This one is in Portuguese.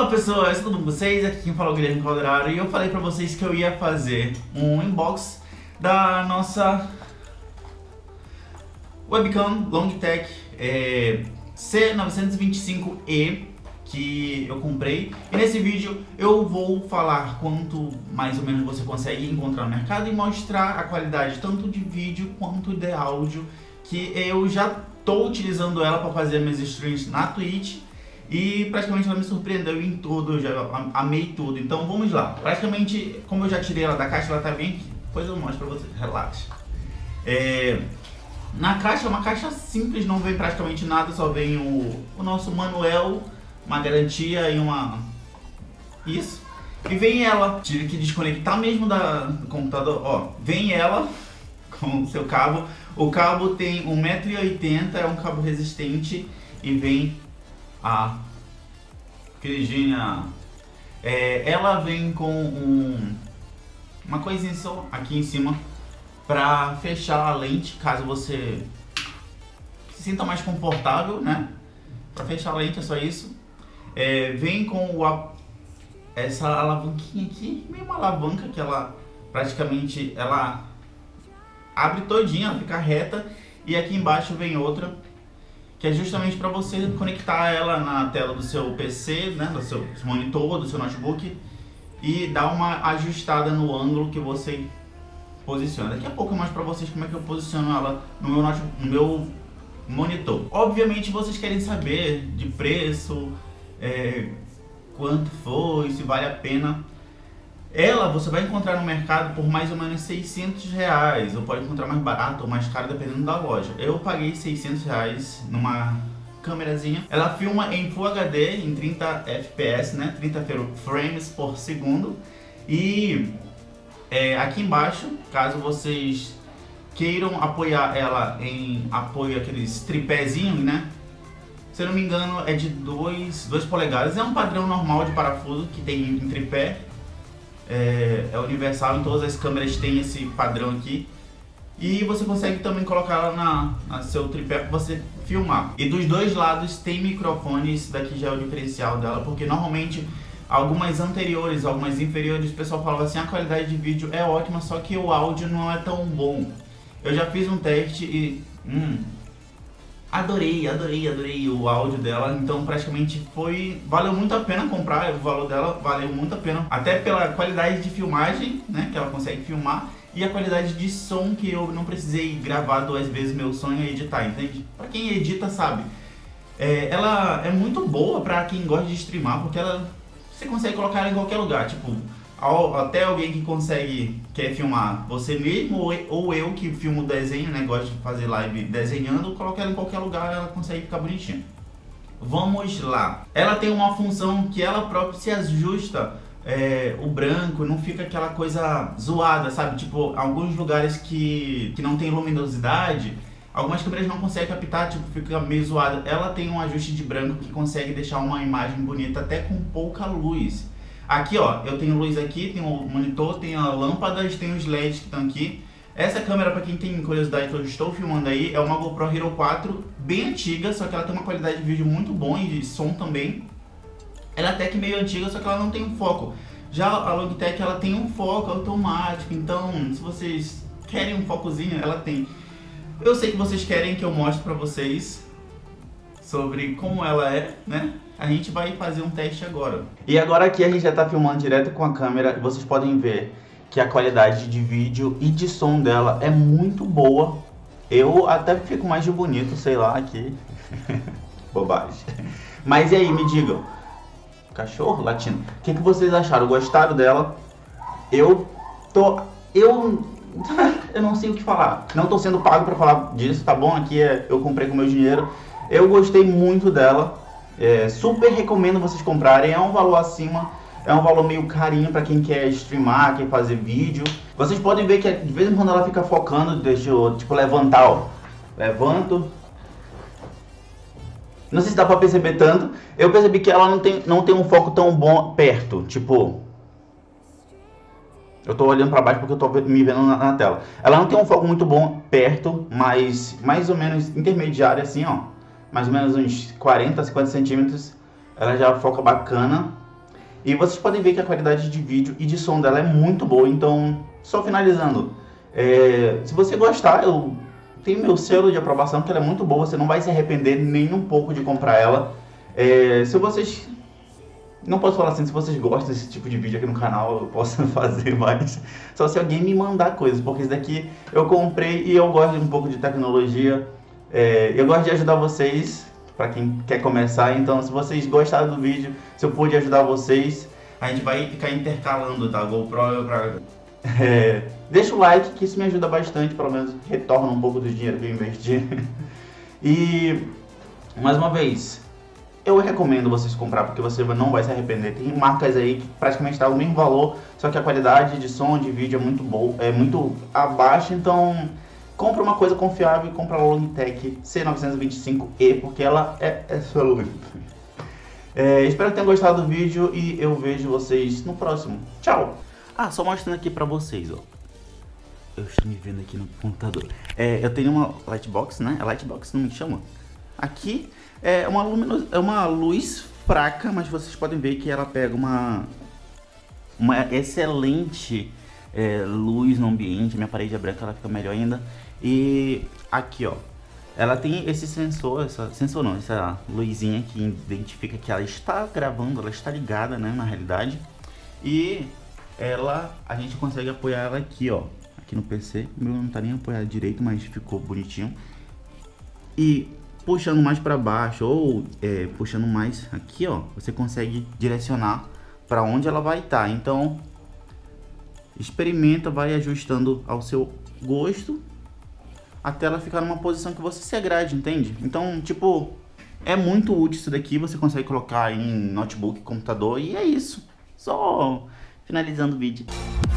Fala pessoas, tudo bom com vocês? Aqui quem fala é o Guilherme Calderaro e eu falei pra vocês que eu ia fazer um unboxing da nossa webcam Logitech C925E que eu comprei. E nesse vídeo eu vou falar quanto mais ou menos você consegue encontrar no mercado e mostrar a qualidade tanto de vídeo quanto de áudio, que eu já estou utilizando ela para fazer minhas streams na Twitch. E praticamente ela me surpreendeu em tudo, eu já amei tudo. Então vamos lá. Praticamente, como eu já tirei ela da caixa, ela tá bem aqui. Depois eu mostro pra vocês, relaxa. Na caixa é uma caixa simples, não vem praticamente nada, só vem o nosso manual, uma garantia e uma... Isso. E vem ela, tive que desconectar mesmo do computador, ó. Vem ela com o seu cabo. O cabo tem 1,80 m, é um cabo resistente e vem a queridinha. Ela vem com uma coisinha só aqui em cima para fechar a lente, caso você se sinta mais confortável, né? Para fechar a lente é só isso. Vem com essa alavanquinha aqui, meio uma alavanca que ela praticamente ela abre todinha, ela fica reta, e aqui embaixo vem outra que é justamente para você conectar ela na tela do seu PC, né, do seu monitor, do seu notebook, e dar uma ajustada no ângulo que você posiciona. Daqui a pouco eu mostro para vocês como é que eu posiciono ela no meu monitor. Obviamente vocês querem saber de preço, quanto foi, se vale a pena. Ela você vai encontrar no mercado por mais ou menos 600 reais, ou pode encontrar mais barato ou mais caro dependendo da loja. Eu paguei 600 reais numa câmerazinha. Ela filma em Full HD, em 30 fps, né? 30 frames por segundo. E aqui embaixo, caso vocês queiram apoiar ela em apoio aqueles tripézinhos, né? Se eu não me engano é de 2 polegadas, é um padrão normal de parafuso que tem em tripé. É universal, em todas as câmeras tem esse padrão aqui. E você consegue também colocar ela na seu tripé para você filmar. E dos dois lados tem microfone, esse daqui já é o diferencial dela, porque normalmente algumas anteriores, algumas inferiores, o pessoal falava assim, a qualidade de vídeo é ótima, só que o áudio não é tão bom. Eu já fiz um teste e adorei o áudio dela, então praticamente valeu muito a pena comprar, o valor dela valeu muito a pena, até pela qualidade de filmagem, né, que ela consegue filmar, e a qualidade de som, que eu não precisei gravar 2 vezes meu som e editar, entende? Pra quem edita sabe. Ela é muito boa pra quem gosta de streamar, porque você consegue colocar ela em qualquer lugar, tipo, até alguém que quer filmar você mesmo, ou eu que filmo desenho, né, gosto de fazer live desenhando, colocar ela em qualquer lugar, ela consegue ficar bonitinha. Vamos lá. Ela tem uma função que ela própria se ajusta, o branco, não fica aquela coisa zoada, sabe? Tipo, alguns lugares que não tem luminosidade, algumas câmeras não conseguem captar, tipo, fica meio zoada. Ela tem um ajuste de branco que consegue deixar uma imagem bonita até com pouca luz. Aqui ó, eu tenho luz aqui, tem o monitor, tem as lâmpadas, tem os LEDs que estão aqui. Essa câmera, para quem tem curiosidade, que eu estou filmando aí, é uma GoPro Hero 4, bem antiga, só que ela tem uma qualidade de vídeo muito bom e de som também. Ela é até que meio antiga, só que ela não tem um foco. Já a Logitech, ela tem um foco automático, então se vocês querem um focozinho, ela tem. Eu sei que vocês querem que eu mostre para vocês sobre como ela é, né? A gente vai fazer um teste agora. E agora aqui a gente já está filmando direto com a câmera e vocês podem ver que a qualidade de vídeo e de som dela é muito boa. Eu até fico mais de bonito, sei lá, aqui. Bobagem. Mas e aí, me digam. Cachorro latindo. O que vocês acharam? Gostaram dela? Eu não sei o que falar. Não tô sendo pago para falar disso, tá bom? Aqui eu comprei com meu dinheiro. Eu gostei muito dela. Super recomendo vocês comprarem. É um valor acima, é um valor meio carinho para quem quer streamar, quer fazer vídeo. Vocês podem ver que de vez em quando ela fica focando. Deixa eu tipo levantar, ó. Levanto. Não sei se dá para perceber tanto. Eu percebi que ela não tem um foco tão bom perto. Tipo, eu tô olhando para baixo porque eu tô me vendo na tela. Ela não tem um foco muito bom perto, mas mais ou menos intermediário assim, ó. Mais ou menos uns 40, 50 centímetros. Ela já foca bacana. E vocês podem ver que a qualidade de vídeo e de som dela é muito boa. Então, só finalizando, se você gostar, eu tenho meu selo de aprovação, que ela é muito boa, você não vai se arrepender nem um pouco de comprar ela. Se vocês... Não posso falar assim, se vocês gostam desse tipo de vídeo aqui no canal, eu posso fazer mais. Só se alguém me mandar coisas, porque esse daqui eu comprei e eu gosto um pouco de tecnologia. Eu gosto de ajudar vocês, para quem quer começar. Então, se vocês gostaram do vídeo, se eu pude ajudar vocês, a gente vai ficar intercalando, tá? GoPro pra... deixa o like, que isso me ajuda bastante, pelo menos retorna um pouco do dinheiro que eu investi. E, mais uma vez, eu recomendo vocês comprar, porque você não vai se arrepender. Tem marcas aí que praticamente tá o mesmo valor, só que a qualidade de som, de vídeo é muito boa, é muito abaixo. Então, compra uma coisa confiável e compra a Logitech C925E, porque ela é excelente. Espero que tenham gostado do vídeo e eu vejo vocês no próximo. Tchau! Só mostrando aqui pra vocês, ó. Eu estou me vendo aqui no computador. Eu tenho uma Lightbox, né? É Lightbox, não me chama? Aqui é uma luz fraca, mas vocês podem ver que ela pega uma excelente luz no ambiente. Minha parede é branca, ela fica melhor ainda. E aqui, ó, ela tem esse sensor, essa luzinha que identifica que ela está gravando, ela está ligada, né, na realidade. E a gente consegue apoiar ela aqui, ó, aqui no PC. O meu não tá nem apoiado direito, mas ficou bonitinho. E puxando mais para baixo ou puxando mais aqui, ó, você consegue direcionar para onde ela vai estar. Então, experimenta, vai ajustando ao seu gosto até ela ficar numa posição que você se agrade, entende? Então, tipo, é muito útil isso daqui. Você consegue colocar em notebook, computador, e é isso. Só finalizando o vídeo.